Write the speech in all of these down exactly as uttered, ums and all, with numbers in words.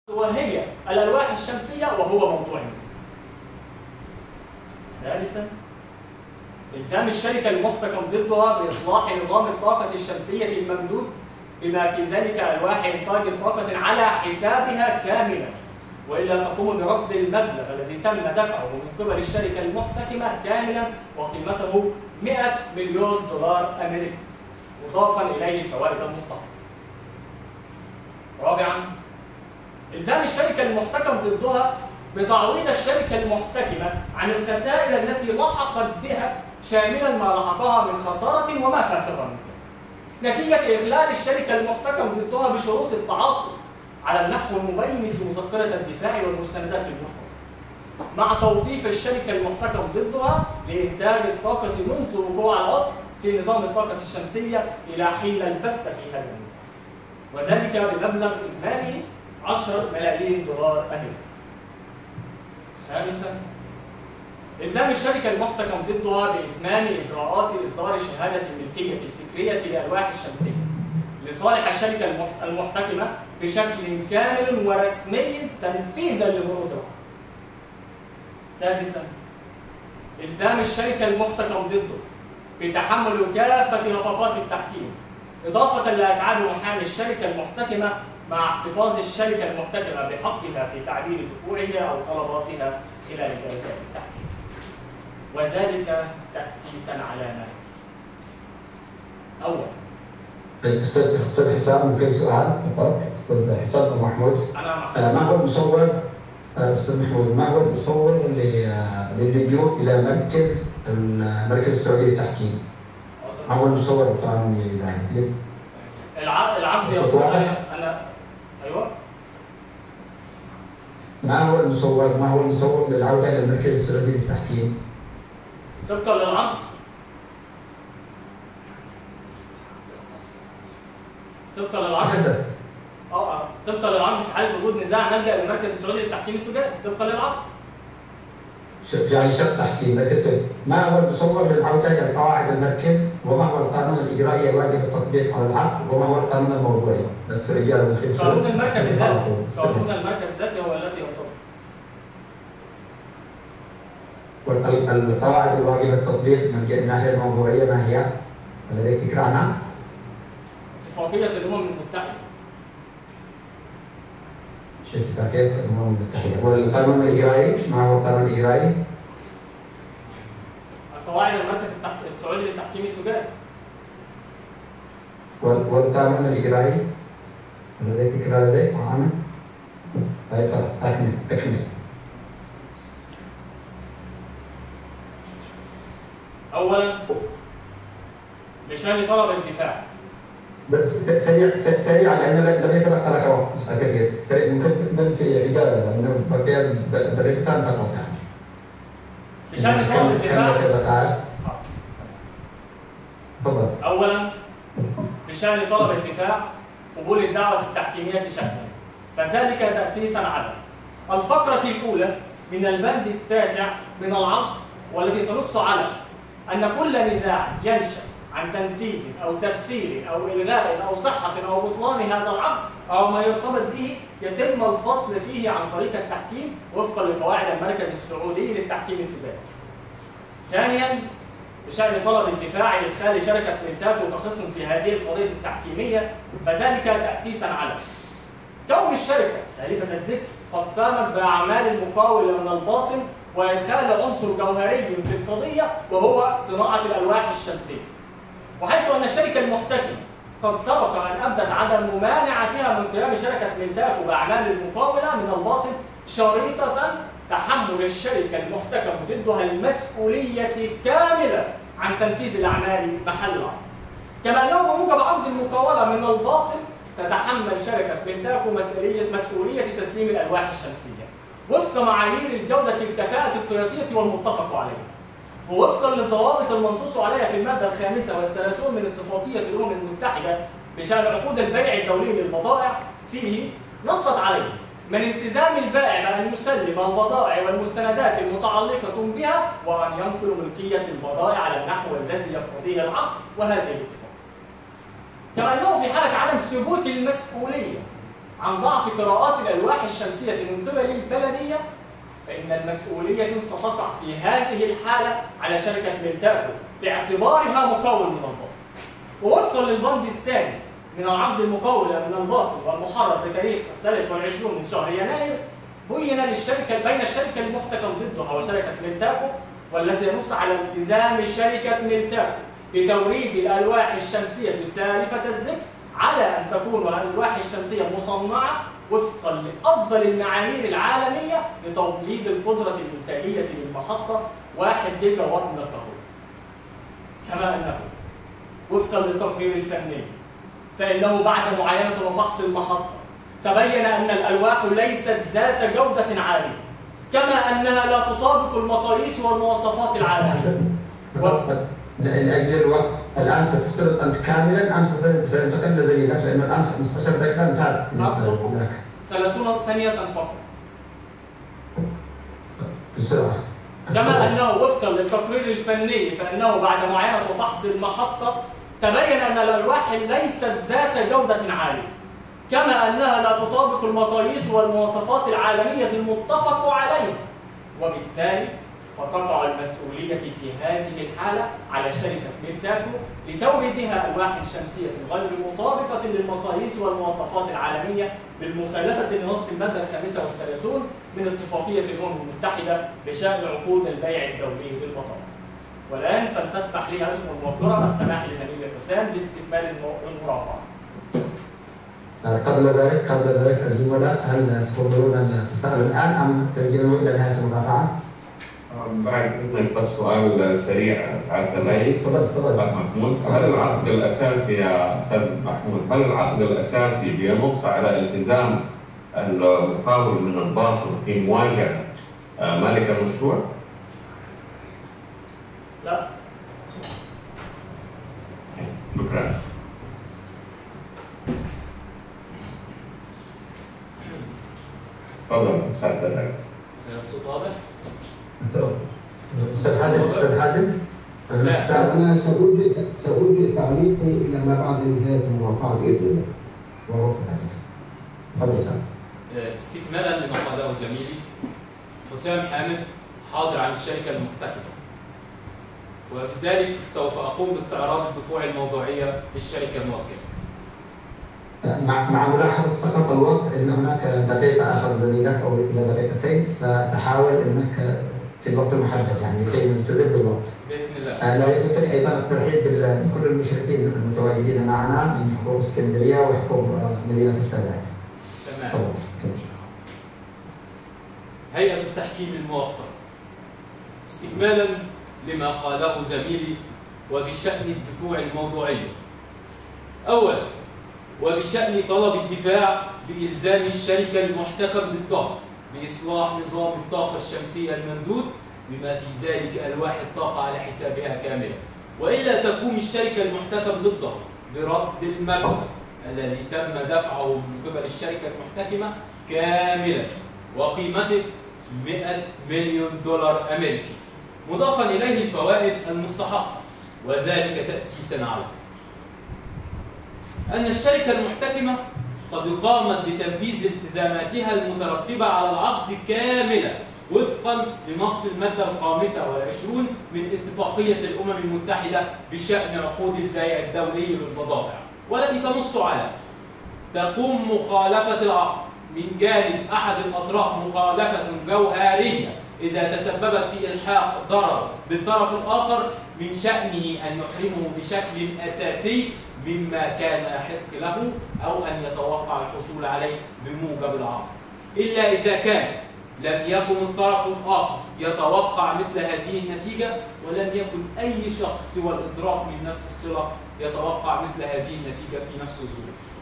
وهي الألواح الشمسية وهو موضوع النزاع. ثالثا، إلزام الشركة المحتكم ضدها بإصلاح نظام الطاقة الشمسية الممدود بما في ذلك ألواح إنتاج طاقة على حسابها كاملا، وإلا تقوم برد المبلغ الذي تم دفعه من قبل الشركة المحتكمة كاملا وقيمته مئة مليون دولار أمريكي، مضافا إليه الفوائد المستحقة. رابعا، إلزام الشركة المحتكم ضدها بتعويض الشركة المحتكمة عن الخسائر التي لحقت بها، شاملا ما لحقها من خسارة وما فاتها من كسب، نتيجة إخلال الشركة المحتكم ضدها بشروط التعاقد على النحو المبين في مذكرة الدفاع والمستندات الأخرى، مع توظيف الشركة المحتكم ضدها لإنتاج الطاقة منذ وقوع العطل في نظام الطاقة الشمسية إلى حين البت في هذا النظام، وذلك بمبلغ إجمالي عشرة ملايين دولار أمريكي. خامسا، إلزام الشركة المحتكم ضدها بإتمام إجراءات إصدار شهادة الملكية الفكرية للألواح الشمسية لصالح الشركة المحتكمة بشكل كامل ورسمي تنفيذا لبنود العقد. سادسا، إلزام الشركة المحتكم ضده بتحمل كافة نفقات التحكيم إضافة لأتعاب محامي الشركة المحتكمة مع احتفاظ الشركة المحتكمة بحقها في تعديل دفوعها أو طلباتها خلال جلسات التحكيم، وذلك تأسيسا على ما أول. أستاذ أستاذ حسام، ممكن سؤال فقط؟ أستاذ حسام أبو محمود. أنا محمود. آه ما هو المصور أستاذ محمود، ما هو المصور للجوء إلى مركز المركز السعودي للتحكيم؟ ما هو المصور القانوني لذلك؟ العقد أنا أيوه. ما هو المصور ما هو المصور للعودة إلى المركز السعودي للتحكيم؟ طبقا للعقد طبقا للعقد اه طبقا للعقد في حاله وجود نزاع نلجا للمركز السعودي للتحكيم التجاري طبقا للعقد. يعني شق تحكيم مركز. ما هو المصور للعوده الى قواعد المركز؟ وما هو القانون الاجرائي الواجب التطبيق على العقد؟ وما هو القانون الموضوعي؟ بس رجال الخير. قانون المركز الذاتي قانون المركز الذاتي هو الذي ينطبق. والقواعد الواجب التطبيق من الناحيه الموضوعيه ما هي؟ لديك فكره عنها؟ اتفاقية الأمم المتحدة. شو اتفاقية الأمم المتحدة؟ والقانون الإجرائي؟ ما هو القانون الإجرائي؟ قواعد المركز السعودي للتحكيم التجاري. والقانون الإجرائي؟ لديك فكرة لديك عنه؟ طيب خلاص أكمل أكمل. أولاً بشأن طلب الدفاع. بس سريع سريع لأنه لم يتبقى لك وقت كثير، سريع ممكن تكمل في عجالة لأنه بقي دقيقتان فقط يعني. بشأن طلب الدفاع. تفضل. أولاً بشأن طلب الدفاع قبول الدعوة التحكيمية شكلاً، فذلك تأسيساً على الفقرة الأولى من البند التاسع من العقد، والتي تنص على أن كل نزاع ينشأ عن تنفيذ أو تفسير أو إلغاء أو صحة أو بطلان هذا العقد أو ما يرتبط به يتم الفصل فيه عن طريق التحكيم وفقا لقواعد المركز السعودي للتحكيم التجاري. ثانياً بشأن طلب الدفاع لإدخال شركة ميلتاكو كخصم في هذه القضية التحكيمية، فذلك تأسيساً على كون الشركة سالفة الذكر قد قامت بأعمال المقاولة من الباطن وإدخال عنصر جوهري في القضية وهو صناعة الألواح الشمسية، وحيث أن الشركة المحتكمة قد سبق أن أبدت عدم ممانعتها من قيام شركة ميلتاكو بأعمال المقاولة من الباطن شريطة تحمل الشركة المحتكم ضدها المسؤولية كاملة عن تنفيذ الأعمال محل العقد، كما أنه بموجب عقد المقاولة من الباطن تتحمل شركة ميلتاكو مسؤولية مسؤولية تسليم الألواح الشمسية وفق معايير الجودة الكفاءة القياسية والمتفق عليها، ووفقا للضوابط المنصوص عليها في المادة الخامسة والثلاثون من اتفاقية الأمم المتحدة بشأن عقود البيع الدولي للبضائع، فيه نصت عليه من التزام البائع بأن يسلم البضائع والمستندات المتعلقة بها وأن ينقل ملكية البضائع على النحو الذي يقتضيه العقد وهذه الاتفاقية. كما أنه في حالة عدم ثبوت المسؤولية عن ضعف قراءات الألواح الشمسية من قبل البلدية، فإن المسؤولية ستقع في هذه الحالة على شركة ميلتاكو باعتبارها مقاول من الباطل. ووفقا للبند الثاني من العقد المقاول من الباطل والمحرر بتاريخ الثالث والعشرون من شهر يناير، بين للشركة بين الشركة المحتكم ضدها وشركة ميلتاكو، والذي ينص على التزام شركة ميلتاكو بتوريد الألواح الشمسية سالفة الذكر على أن تكون الألواح الشمسية مصنعة وفقا لأفضل المعايير العالمية لتوليد القدرة الإنتاجية للمحطة واحد جيجا وات من الكهرباء. كما أنه وفقا للتقرير الفني فإنه بعد معاينة وفحص المحطة تبين أن الألواح ليست ذات جودة عالية، كما أنها لا تطابق المقاييس والمواصفات العالمية. لأجل الوقت الآن ستسترد أنت كاملا أم سننتقل لزميلك، لأن الآن مستشار دقيقة انتهت بالنسبة لك. ثلاثين ثانية فقط. بسرعة. كما أنه وفقا للتقرير الفني فإنه بعد معاينة وفحص المحطة تبين أن الألواح ليست ذات جودة عالية، كما أنها لا تطابق المقاييس والمواصفات العالمية المتفق عليها، وبالتالي فتقع المسؤولية في هذه الحالة على شركة ميلتاكو لتوردها ألواح شمسية غير مطابقة للمقاييس والمواصفات العالمية بالمخالفة لنص المادة الخامسة والثلاثون من اتفاقية الأمم المتحدة بشأن عقود البيع الدولي للبضائع. والآن فلتسمح لي هذه الموقرة السماح لزميلي حسام باستكمال المرافعة. قبل ذلك قبل ذلك الزملاء هل تفضلون أن تسألوا الآن أم تجروا إلى نهاية المرافعة؟ بعد إذنك بس سؤال سريع سعادة الرئيس. تفضل تفضل. محمود، هل العقد الأساسي يا أستاذ محمود هل العقد الأساسي بينص على التزام المقاول من الباطل في مواجهة مالك المشروع؟ لا. شكرا. تفضل سعادة الرئيس. الصوت واضح؟ أستاذ حازم أستاذ حازم أنا سأرجع سأرجع تعليقي إلى ما بعد نهاية المرافعة بإذن الله. تفضل سعادة. استكمالا لما قاله زميلي حسام حامد حاضر عن الشركة المحتكمة، وبذلك سوف أقوم باستعراض الدفوع الموضوعية للشركة الموكلة. مع مع ملاحظة فقط الوقت ان هناك دقيقة اخذ زميلك او الى دقيقتين، فتحاول انك في الوقت المحدد يعني لكي نلتزم بالوقت. بإذن الله. آه لا يمكن ايضا الترحيب بكل المشرفين المتواجدين معنا من حكومة اسكندرية وحكومة مدينة السادات. تمام. هيئة التحكيم الموقر، استكمالا لما قاله زميلي وبشأن الدفوع الموضوعية. أولا، وبشأن طلب الدفاع بإلزام الشركة المحتكم ضدها بإصلاح نظام الطاقة الشمسية الممدود بما في ذلك ألواح الطاقة على حسابها كاملة، وإلا تقوم الشركة المحتكم ضدها برد المبلغ الذي تم دفعه من قبل الشركة المحتكمة كاملا وقيمته مئة مليون دولار أمريكي، مضافا إليه الفوائد المستحقة، وذلك تأسيسا على أن الشركة المحتكمة قد قامت بتنفيذ التزاماتها المترتبة على العقد كاملة وفقا لنص المادة الخامسة والعشرون من اتفاقية الأمم المتحدة بشأن عقود البيع الدولي للبضائع، والتي تنص على تقوم مخالفة العقد من جانب أحد الأطراف مخالفة جوهرية إذا تسببت في إلحاق ضرر بالطرف الآخر من شأنه أن يحرمه بشكل أساسي مما كان يحق له أو أن يتوقع الحصول عليه بموجب العقد، إلا إذا كان لم يكن الطرف الآخر يتوقع مثل هذه النتيجة، ولم يكن أي شخص سوى الإدراك من نفس الصلة يتوقع مثل هذه النتيجة في نفس الظروف.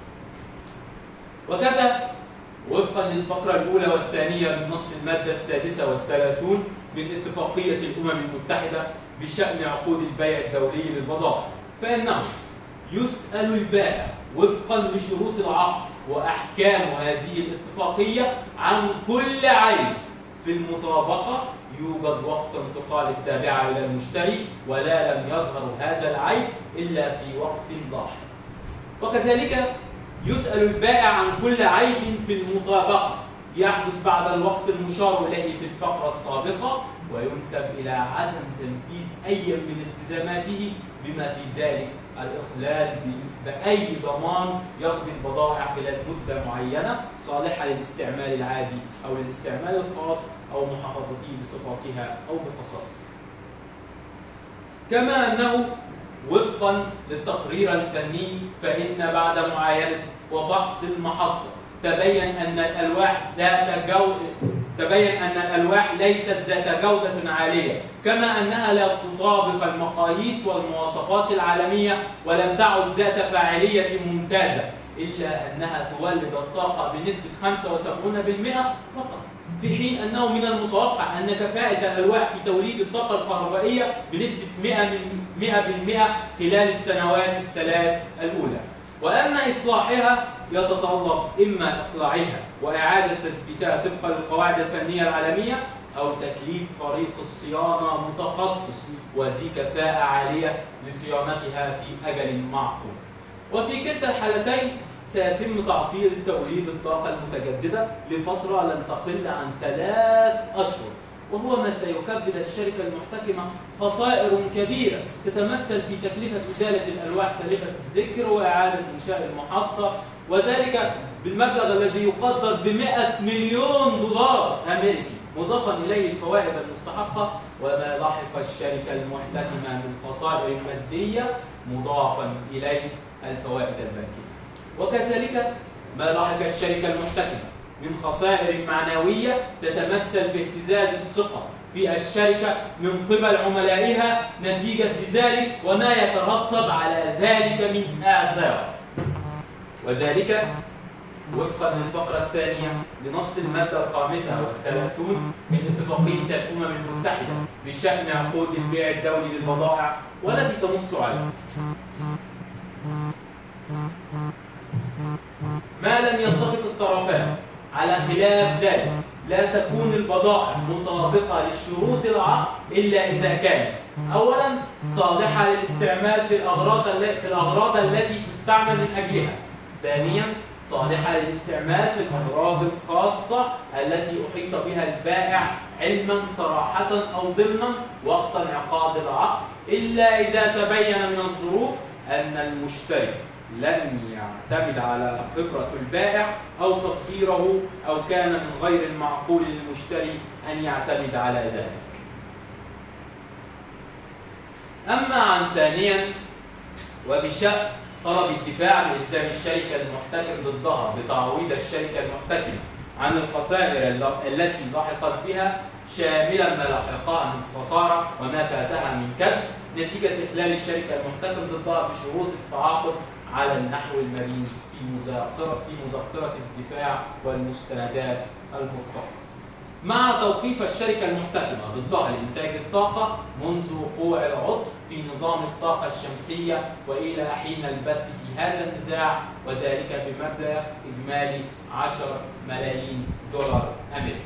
وكذا وفقا للفقرة الأولى والثانية من نص المادة السادسة والثلاثون من اتفاقية الأمم المتحدة بشأن عقود البيع الدولي للبضائع، فإنه يسأل البائع وفقا لشروط العقد وأحكام هذه الاتفاقية عن كل عيب في المطابقة يوجد وقت انتقال التابعة إلى المشتري، ولا لم يظهر هذا العيب إلا في وقت لاحق. وكذلك يسأل البائع عن كل عيب في المطابقة يحدث بعد الوقت المشار إليه في الفقرة السابقة، وينسب إلى عدم تنفيذ أي من التزاماته بما في ذلك الإخلال بأي ضمان يقضي البضائع خلال مدة معينة صالحة للاستعمال العادي أو للاستعمال الخاص أو محافظته بصفاتها أو بخصائصها. كما أنه وفقا للتقرير الفني فإن بعد معاينة وفحص المحطة تبين أن الألواح ذات جودة تبين أن الألواح ليست ذات جودة عالية، كما أنها لا تطابق المقاييس والمواصفات العالمية ولم تعد ذات فاعلية ممتازة، إلا أنها تولد الطاقة بنسبة خمسة وسبعين بالمئة فقط، في حين أنه من المتوقع أن كفاءة الألواح في توليد الطاقة الكهربائية بنسبة مئة بالمئة خلال السنوات الثلاث الأولى، وأن إصلاحها يتطلب إما إقلاعها وإعادة تثبيتها طبقا للقواعد الفنية العالمية أو تكليف فريق الصيانة متخصص وذي كفاءة عالية لصيانتها في أجل معقول. وفي كلتا الحالتين سيتم تعطيل توليد الطاقة المتجددة لفترة لن تقل عن ثلاث أشهر، وهو ما سيكبد الشركة المحتكمة خسائر كبيرة تتمثل في تكلفة إزالة الألواح سالفة الذكر وإعادة إنشاء المحطة، وذلك بالمبلغ الذي يقدر بمئة مليون دولار أمريكي، مضافا إليه الفوائد المستحقة وما لحق الشركة المحتكمة من خسائر مادية مضافا إليه الفوائد البنكية، وكذلك ما لحق الشركة المحتكمة من خسائر معنوية تتمثل في اهتزاز الثقة في الشركة من قبل عملائها نتيجة لذلك وما يترتب على ذلك من آثار، وذلك وفقا للفقرة الثانية لنص المادة الخامسة والثلاثون من اتفاقية الأمم المتحدة بشأن عقود البيع الدولي للبضائع والتي تنص عليه. ما لم يتفق الطرفان على خلاف ذلك لا تكون البضائع مطابقة للشروط العقد إلا إذا كانت أولاً صالحة للاستعمال في الأغراض في الأغراض التي تستعمل من أجلها، ثانياً صالحة للاستعمال في الأغراض الخاصة التي أحيط بها البائع علماً صراحة أو ضمناً وقت انعقاد العقد، إلا إذا تبين من الظروف أن المشتري لم يعتمد على خبرة البائع أو تقديره أو كان من غير المعقول للمشتري أن يعتمد على ذلك. أما عن ثانياً وبشأن طلب الدفاع بإلزام الشركة المحتكم ضدها بتعويض الشركة المحتكمة عن الخسائر التي لحقت بها شاملا ما لحقها من خسارة وما فاتها من كسب نتيجة إخلال الشركة المحتكم ضدها بشروط التعاقد على النحو المبين في مذكرة في مذكرة الدفاع والمستندات المتفقة، مع توقيف الشركة المحتكمة ضدها لإنتاج الطاقة منذ وقوع العطل في نظام الطاقة الشمسية وإلى حين البت في هذا النزاع، وذلك بمبلغ إجمالي عشرة ملايين دولار أمريكي.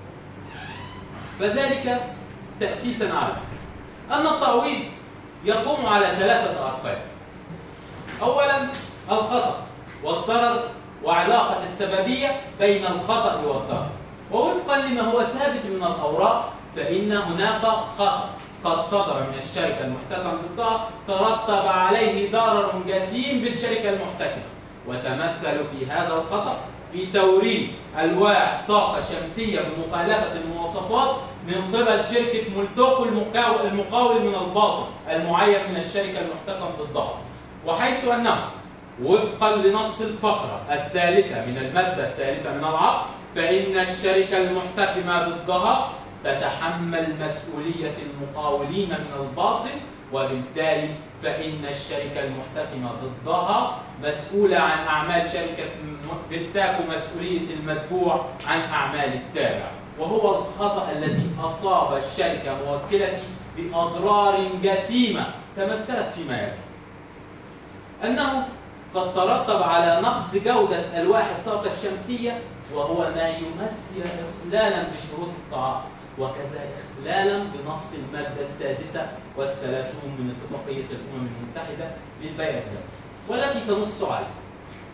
فذلك تأسيساً على أن التعويض يقوم على ثلاثة أرقام. أولاً الخطأ والضرر وعلاقة السببية بين الخطأ والضرر، ووفقاً لما هو ثابت من الأوراق فإن هناك خطأ قد صدر من الشركة المحتكم ضدها ترتب عليه ضرر جسيم بالشركة المحتكمة، وتمثل في هذا الخطأ في توريد ألواح طاقة شمسية بمخالفة المواصفات من قبل شركة مولتوكو المقاول من الباطن المعين من الشركة المحتكم ضدها، وحيث أنه وفقا لنص الفقرة الثالثة من المادة الثالثة من العقد فإن الشركة المحتكمة ضدها تتحمل مسؤولية المقاولين من الباطن، وبالتالي فإن الشركة المحتكمة ضدها مسؤولة عن أعمال شركة بنتاكو مسؤولية المتبوع عن أعمال التابع، وهو الخطأ الذي أصاب الشركة موكلتي بأضرار جسيمة تمثلت فيما يلي: أنه قد ترتب على نقص جودة ألواح الطاقة الشمسية، وهو ما يمثل إخلالاً بشروط التعاقد، وكذا إخلالاً بنص المادة السادسة والثلاثون من اتفاقية الأمم المتحدة للبيع الدولي، والتي تنص على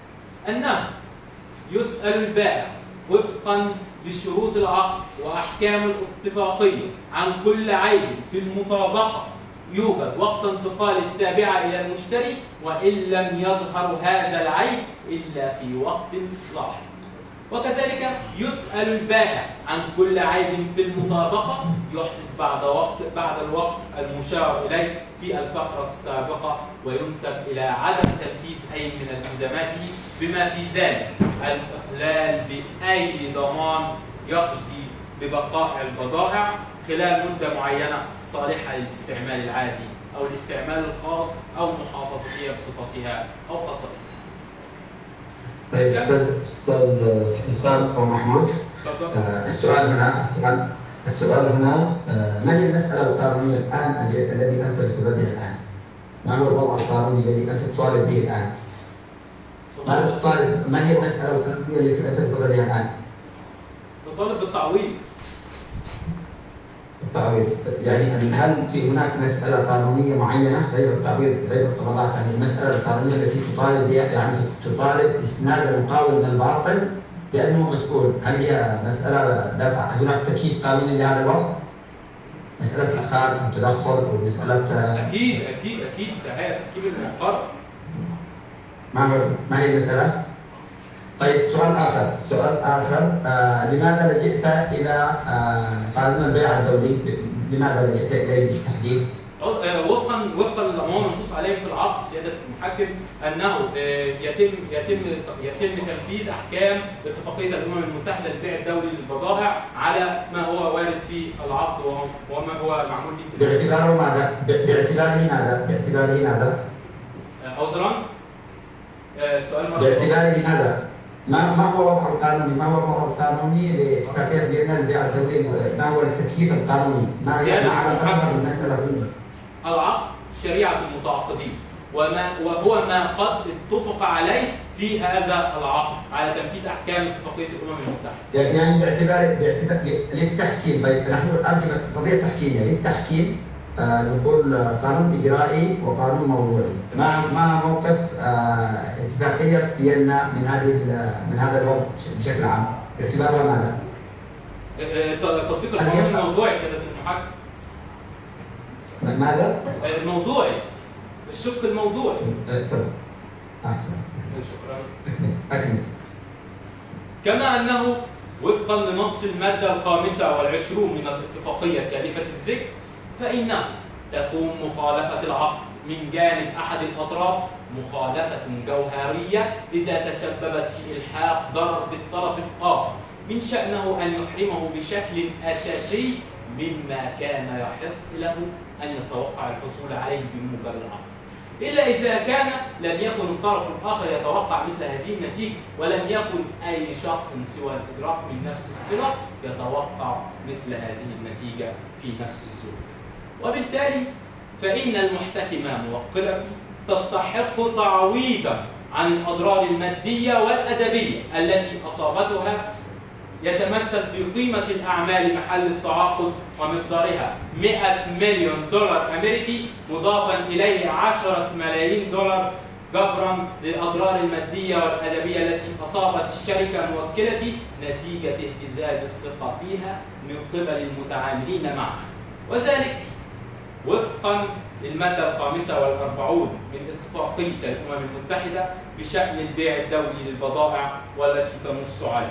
أنه يسأل البائع وفقا لشروط العقد وأحكام الاتفاقية عن كل عيب في المطابقة يوجد وقت انتقال التابعة إلى المشتري، وإن لم يظهر هذا العيب إلا في وقت لاحق. وكذلك يسأل البائع عن كل عيب في المطابقة يحدث بعد وقت بعد الوقت المشار إليه في الفقرة السابقة، وينسب إلى عدم تنفيذ أي من التزاماته بما في ذلك الإخلال بأي ضمان يقضي ببقاء البضائع خلال مدة معينة صالحة للاستعمال العادي أو الاستعمال الخاص أو محافظتها بصفتها أو خصائصها. طيب استاذ استاذ حسام ومحمود، آه السؤال هنا السؤال السؤال هنا آه ما هي المساله القانونيه الان الذي انت ترددها الان؟ ما هو الوضع القانوني الذي انت تطالب به الان؟ ما تطالب ما هي المساله القانونيه التي انت ترددها الان؟ نطالب بالتعويض. التعويض يعني هل في هناك مساله قانونيه معينه غير التعويض غير الطلبات، يعني المساله القانونيه التي تطالب بها يعني تطالب اسناد المقاول من الباطل بانه مسؤول، هل هي مساله هناك تكييف قانوني لهذا الوضع؟ مساله الاخراج والتدخل ومساله اكيد اكيد اكيد صحيح تركيب المقر. ما ما هي المساله؟ طيب سؤال اخر سؤال اخر آه لماذا لجئت الى آه قانون البيع الدولي؟ لماذا لجئت اليه بالتحديد؟ وفقا وفقا لما منصوص عليه في العقد سياده المحكم انه يتم يتم يتم تنفيذ احكام اتفاقيه الامم المتحده للبيع الدولي للبضائع على ما هو وارد في العقد وما هو معمول به في باعتباره ماذا؟ باعتباره ماذا؟ باعتباره ماذا؟ عذرا السؤال مرة باعتباره ماذا؟ ما ما هو الوضع القانوني؟ ما هو الوضع القانوني لاتفاقيه فيينا للبيع الدولي؟ ما هو التكييف القانوني؟ ما ما علاقه بالمساله هنا؟ العقد شريعه المتعاقدين وما وهو ما قد اتفق عليه في هذا العقد على تنفيذ احكام اتفاقيه الامم المتحده. يعني باعتبار باعتبار للتحكيم، طيب نحن الان في قضيه تحكيميه للتحكيم آه نقول قانون اجرائي وقانون موضوعي. ما ما موقف آه اتفاقيه فيينا من هذه من هذا الوضع بشكل عام باعتبارها ماذا؟ تطبيق القانون الموضوعي سياده المحكم. ماذا؟ الموضوعي الشق الموضوعي. تمام احسن شكرا. أكمل. كما انه وفقا لنص الماده الخامسه والعشرون من الاتفاقيه سالفه الذكر فانه تكون مخالفه العقد من جانب احد الاطراف مخالفه جوهريه اذا تسببت في الحاق ضرر بالطرف الاخر من شانه ان يحرمه بشكل اساسي مما كان يحق له أن يتوقع الحصول عليه بموجب العقد، إلا إذا كان لم يكن الطرف الآخر يتوقع مثل هذه النتيجة، ولم يكن أي شخص سوى الإدراك من نفس الصلة يتوقع مثل هذه النتيجة في نفس الظروف. وبالتالي فإن المحتكمة موكلتي تستحق تعويضا عن الأضرار المادية والأدبية التي أصابتها يتمثل في قيمة الأعمال محل التعاقد ومقدارها مئة مليون دولار أمريكي مضافا إليه عشرة ملايين دولار جبرا للأضرار المادية والأدبية التي أصابت الشركة موكلتي نتيجة اهتزاز الثقة فيها من قبل المتعاملين معها، وذلك وفقا للمادة الخامسة والأربعون من اتفاقية الأمم المتحدة بشأن البيع الدولي للبضائع والتي تنص عليه.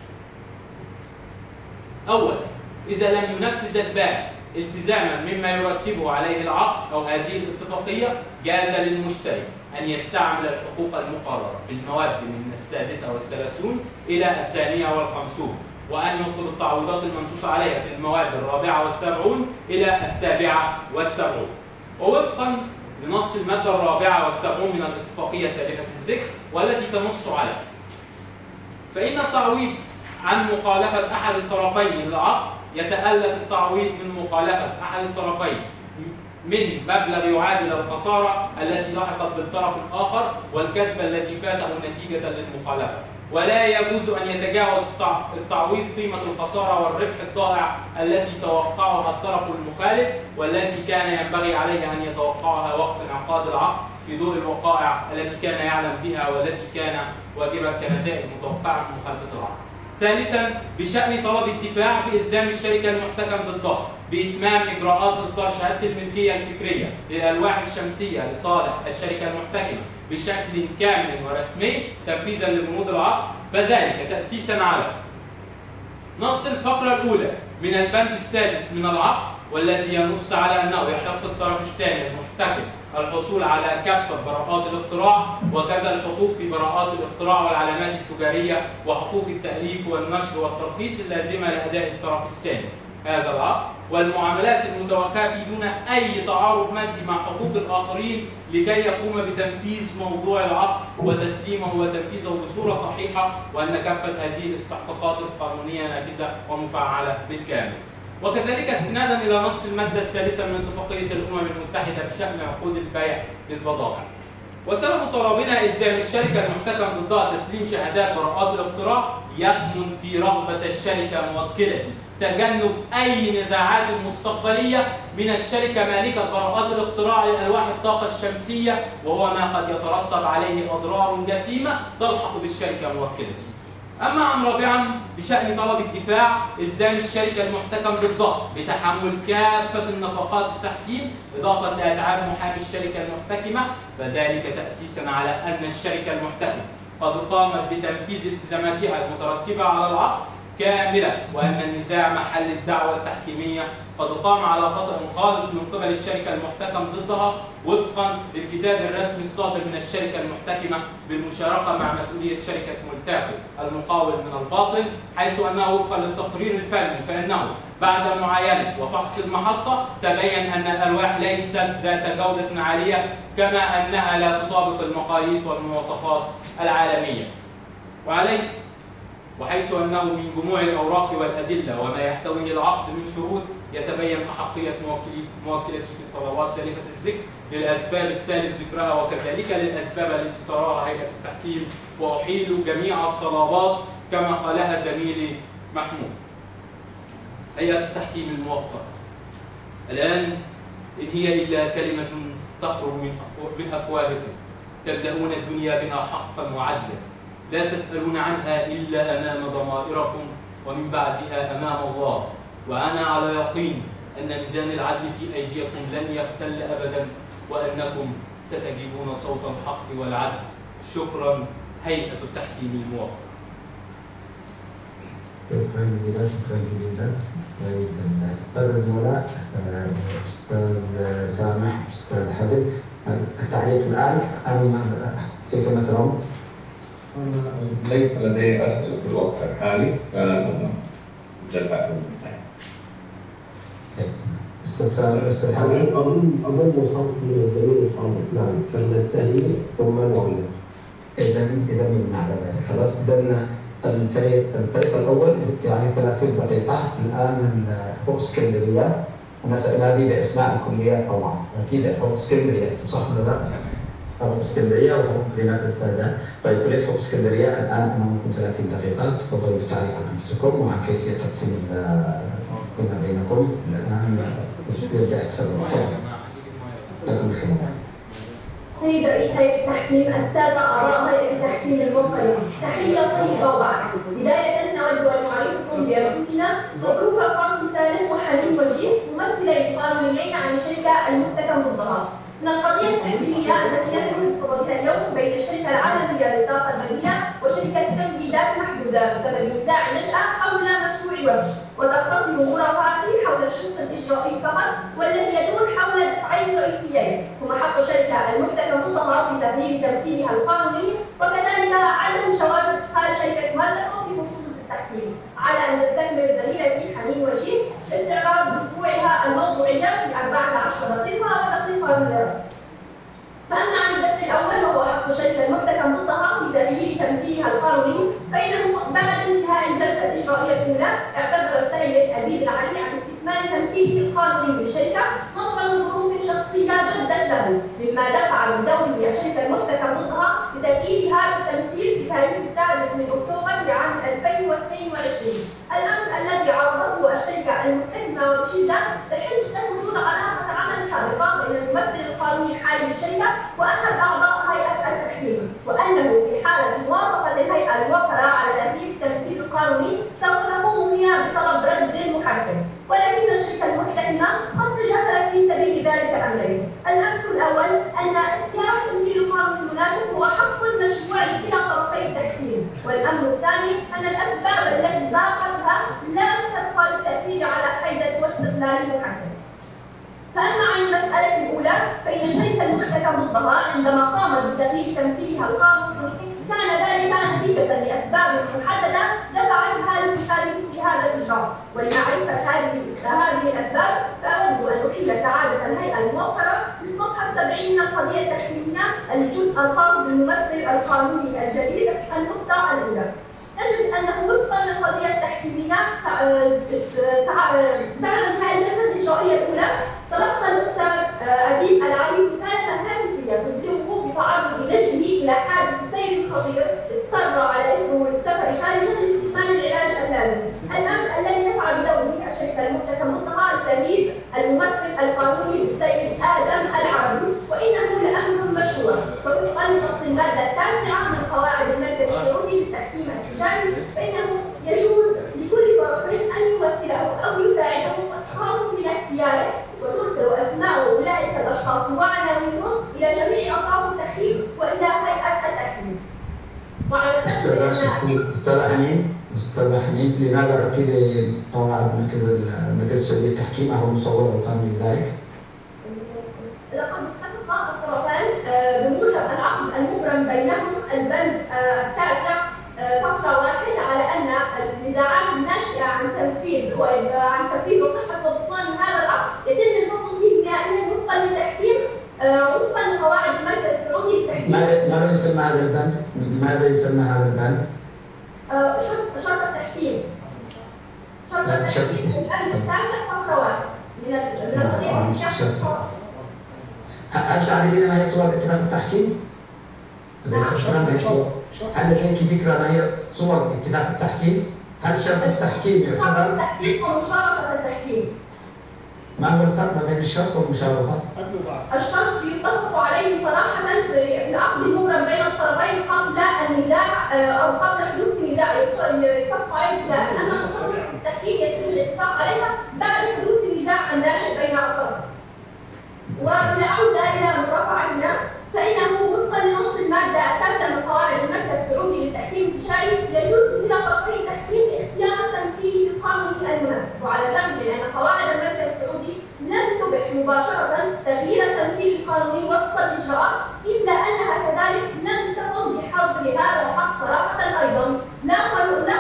أولا، إذا لم ينفذ البائع التزاما مما يرتبه عليه العقد أو هذه الاتفاقية جاز للمشتري أن يستعمل الحقوق المقررة في المواد من السادسة والثلاثون إلى الثانية والخمسون، وأن ينقل التعويضات المنصوص عليها في المواد الرابعة والسبعون إلى السابعة والسبعون. ووفقا لنص المادة الرابعة والسبعون من الاتفاقية سالفة الذكر والتي تنص عليها، فإن التعويض عن مخالفة أحد الطرفين للعقد يتألف التعويض من مخالفة أحد الطرفين من مبلغ يعادل الخسارة التي لحقت بالطرف الآخر والكسب الذي فاته نتيجة للمخالفة، ولا يجوز أن يتجاوز التعويض قيمة الخسارة والربح الضائع التي توقعها الطرف المخالف والذي كان ينبغي عليه أن يتوقعها وقت انعقاد العقد في ضوء الوقائع التي كان يعلم بها والتي كان واجبة كنتائج متوقعة من مخالفة العقد. ثالثا، بشأن طلب الدفاع بإلزام الشركة المحتكم ضدها بإتمام إجراءات إصدار شهادة الملكية الفكرية للألواح الشمسية لصالح الشركة المحتكمة بشكل كامل ورسمي تنفيذا لبنود العقد، فذلك تأسيسا على نص الفقرة الأولى من البند السادس من العقد، والذي ينص على أنه يحق الطرف الثاني المحتكم الحصول على كافة براءات الاختراع وكذا الحقوق في براءات الاختراع والعلامات التجارية وحقوق التأليف والنشر والترخيص اللازمة لأداء الطرف الثاني هذا العقد، والمعاملات المتوخاة في دون أي تعارض مادي مع حقوق الآخرين لكي يقوم بتنفيذ موضوع العقد وتسليمه وتنفيذه بصورة صحيحة، وأن كافة هذه الاستحقاقات القانونية نافذة ومفعلة بالكامل. وكذلك استنادا إلى نص المادة الثالثة من اتفاقية الأمم المتحدة بشأن عقود البيع للبضائع. وسبب طلبنا إلزام الشركة المحتكم ضدها تسليم شهادات براءات الاختراع يكمن في رغبة الشركة موكلة تجنب أي نزاعات مستقبلية من الشركة مالكة براءات الاختراع لألواح الطاقة الشمسية، وهو ما قد يترتب عليه أضرار جسيمة تلحق بالشركة موكلة. أما أمر رابعا، بشأن طلب الدفاع إلزام الشركة المحتكم ضدها بتحمل كافة النفقات التحكيم إضافة لأتعاب محامي الشركة المحتكمة، فذلك تأسيسا على أن الشركة المحتكمة قد قامت بتنفيذ التزاماتها المترتبة على العقد كاملة، وأن النزاع محل الدعوى التحكيمية قد قام على خطأ خالص من قبل الشركة المحتكم ضدها وفقا للكتاب الرسمي الصادر من الشركة المحتكمة بالمشاركة مع مسؤولية شركة مولتاكو المقاول من الباطل، حيث أنه وفقا للتقرير الفني فإنه بعد معاينة وفحص المحطة تبين أن الألواح ليست ذات جودة عالية، كما أنها لا تطابق المقاييس والمواصفات العالمية. وعليه وحيث أنه من جموع الأوراق والأدلة وما يحتويه العقد من شروط يتبين أحقية موكلتي في الطلبات سالفة الذكر للأسباب السالف ذكرها وكذلك للأسباب التي تراها هيئة التحكيم، وأحيل جميع الطلبات كما قالها زميلي محمود. هيئة التحكيم الموقر الآن إن هي إلا كلمة تخرج من أفواهكم تبدأون الدنيا بها حقا وعدلا، لا تسألون عنها إلا أمام ضمائركم ومن بعدها أمام الله، وأنا على يقين أن ميزان العدل في أيديكم لن يختل أبدا، وأنكم ستجيبون صوت الحق والعدل. شكرا هيئة التحكيم الموقر. شكرا جزيلا شكرا جزيلا. طيب الأستاذ الزملاء أستاذ سامح أستاذ حازم، التعليق الآن أم كيف ترون؟ ليس لدي أسئلة في الوقت الحالي، فلن أدفع أستاذ حازم. أظن أظن صوت من الزميل فاضل. نعم، فلننتهي ثم نعلن. إذا إذا من على ذلك خلاص. إذا الفريق الفريق الأول يعني ثلاثين دقيقة الآن حقوق اسكندرية، ونسأل هذه بأسماء الكليات طبعا، أكيد حقوق اسكندرية صح ولا لا؟ حقوق اسكندرية وحقوق مدينة السادة. طيب كلية حقوق اسكندرية الآن أمامكم ثلاثين دقيقة، تفضلوا بالتعليق عن أنفسكم وعن كيفية تقسيم كنا بينكم. الآن يرجع يحسب لكم الخدمة. سيد رئيس هيئة التحكيم، السادة أعضاء هيئة التحكيم المنقرضة، تحية طيبة وبعد. بداية نود أن نعرفكم بأنفسنا. مبروك القاسم سالم وحليم وجيه، ممثلين قانونيين عن الشركة المحتكم ضدها. من القضية التحكيمية التي نحن بصددها اليوم بين الشركة العالمية للطاقة البديلة وشركة تمديدات محدودة بسبب نزاع نشأة حول مشروع وفش، وتقتصر مرافعته حول الشق الإجرائي فقط، والذي يدور حول دفعين رئيسيين هما حق الشركة المحتكم ضدها في تغيير تنفيذها القانوني، وكذلك عدم جواز إدخال شركة مالكو في خصوص التحكيم. على أن تستكمل زميلتي حنين وجيه استعراض دفوعها الموضوعية في أربعة عشر دقيقة ودقيقة من فأما عن الدفع الأول وهو حق الشركة المحتكم ضدها في تغيير تنفيذها القانوني، فإنه بعد انتهاء الجلسة الإجرائية الأولى اعتذر السيد الأديب العلي عن استكمال تنفيذه القانوني للشركة نظرا لظروف شخصية جدت له، مما دفع من دور الشركة المحتكم ضدها لتأكيدها بالتنفيذ في التاريخ الثالث من أكتوبر لعام ألفين واثنين وعشرين. الأمر الذي عرضته الشركة المحتكمة وبشدة لحجة وجود علاقة عمل سابقة بين الممثل القانوني الحالي للشركة وأحد المحكم، ولكن الشركة المحتكمة قد تجاهلت في سبيل ذلك أمرين. الأمر الأول أن اختيار تمثيل القانون المناسب هو حق مشروع لكلا طرفي التحكيم، والأمر الثاني أن الأسباب التي ذاقتها لم تبقى للتأثير على حيدة واستقلال المحكم. فأما عن المسألة الأولى فإن الشركة المحتكم ضدها عندما قامت بتغيير تمثيلها القانوني كان ذلك نتيجة لأسباب محددة دفعتها لمخالفة هذا الإجراء، ولمعرفة هذه هذه الأسباب فأود أن أحيل سعادة الهيئة الموقرة للصفحة سبعين من القضية التحكيمية الجزء الخاص بالممثل القانوني الجديد النقطة الأولى. نجد أنه وفقا للقضية التحكيمية بعد انتهاء الجلسة الإجرائية الأولى تلقى الأستاذ أديب العلي وكالة هاتفية تبلغه بتعرض نجمه إلى حادث سير خطير اضطر على إثره للسفر خارجا لاستكمال العلاج اللازم. الأمر الذي يسعى بدوره الشركة المحتكمة ضدها لتمييز الممثل القانوني بالسيد آدم العربي، وإنه لأمر مشروع وفقا لنص المادة التاسعة من قواعد المركز السعودي للتحكيم التجاري، فإنه يجوز لكل طرف أن يمثله أو يساعده أشخاص من اختياره، وترسل أسماء أولئك الأشخاص وعناوينهم إلى جميع أطراف التحكيم وإلى هيئة التحكيم. وعلى أستاذ حنين أستاذ حنين لماذا رتبي قواعد مركز المركز السعودي للتحكيم أو مصور وفهم لذلك؟ لقد اتفق الطرفان بموجب العقد المبرم بينهم البند التاسع فقرة واحد على أن النزاعات الناشئة عن تنفيذ عن تنفيذ وصحة وبطلان هذا العقد يتم الفصل فيه نهائيا وفقا للتحكيم وفقا لقواعد المركز السعودي للتحكيم. ماذا يسمى هذا البند؟ ماذا يسمى هذا البند؟ شرط شرط التحكيم. شرط التحكيم البند التاسع فقرة واحد من القضية. هل تعرفين ما هي صور اتفاق التحكيم؟ نعم. هل لديك فكرة ما هي صور اتفاق التحكيم؟ هل شرط التحكيم يعتبر؟ شرط التحكيم ومشاركة التحكيم. ما هو الفرق ما بين الشرط والمشاركة؟ الشرط يتفق عليه صراحة في العقد المبرم بين الطرفين قبل النزاع أو قبل حدوث النزاع يتفق عليه ابتداء، أما شرط التحكيم يتم الاتفاق عليها بعد حدوث النزاع الناشئ بين الطرفين. ولنعود إلى مرافعتنا فإنه وفقا لنص المادة الثالثة من قواعد المركز السعودي للتحكيم التجاري يجوز لطرفي التحكيم اختيار التنفيذ القانوني المناسب، وعلى الرغم من أن قواعد المركز السعودي لم تبح مباشرة تغيير التنفيذ القانوني وفق الإجراءات، إلا أنها كذلك لم تقم بحظر هذا الحق صراحة أيضا، لا